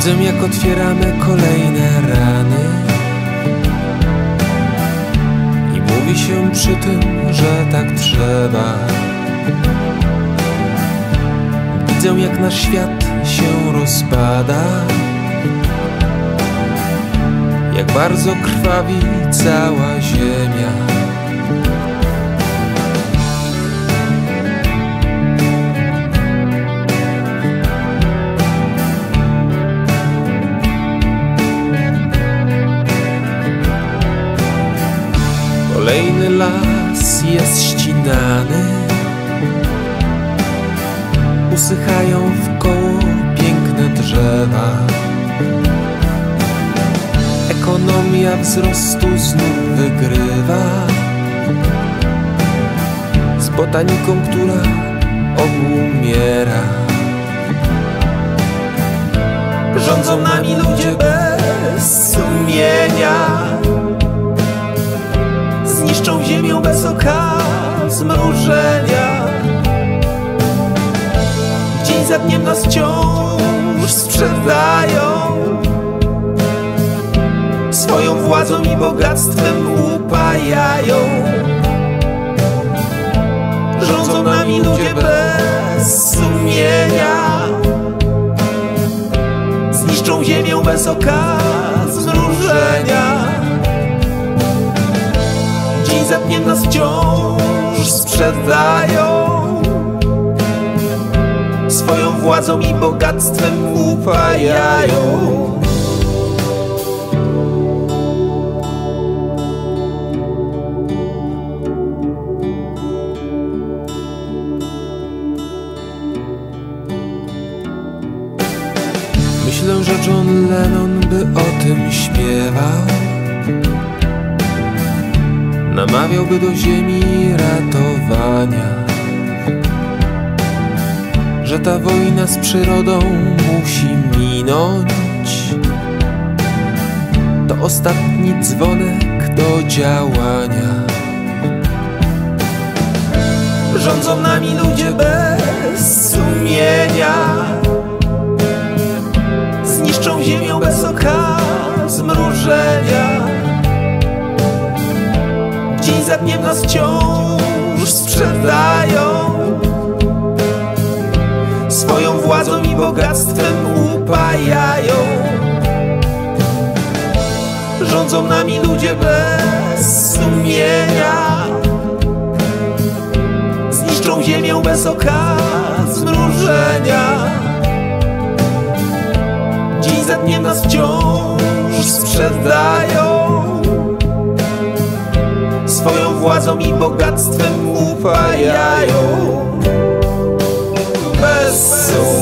Widzę, jak otwieramy kolejne rany i mówi się przy tym, że tak trzeba. Widzę, jak nasz świat się rozpada, jak bardzo krwawi cała ziemia. Kolejny las jest ścinany, usychają wkoło piękne drzewa. Ekonomia wzrostu znów wygrywa z botaniką, która obumiera. Rządzą nami ludzie bez sumienia, zniszczą ziemię bez oka zmrużenia. Dzień za dniem nas wciąż sprzedają, swoją władzą i bogactwem upajają. Rządzą nami ludzie bez sumienia, zniszczą ziemię bez oka zmrużenia. Dzień za dniem nas wciąż sprzedają, swoją władzą i bogactwem upajają. Myślę, że John Lennon by o tym śpiewał, namawiałby do ziemi ratowania, że ta wojna z przyrodą musi minąć. To ostatni dzwonek do działania. Rządzą nami ludzie bez sumienia, zniszczą ziemię bez oka zmrużenia. Dzień za dniem nas wciąż sprzedają, swoją władzą i bogactwem upajają. Rządzą nami ludzie bez sumienia, zniszczą ziemię bez oka zmrużenia. Dzień za dniem nas wciąż sprzedają, swoją władzą i bogactwem upajają. Bez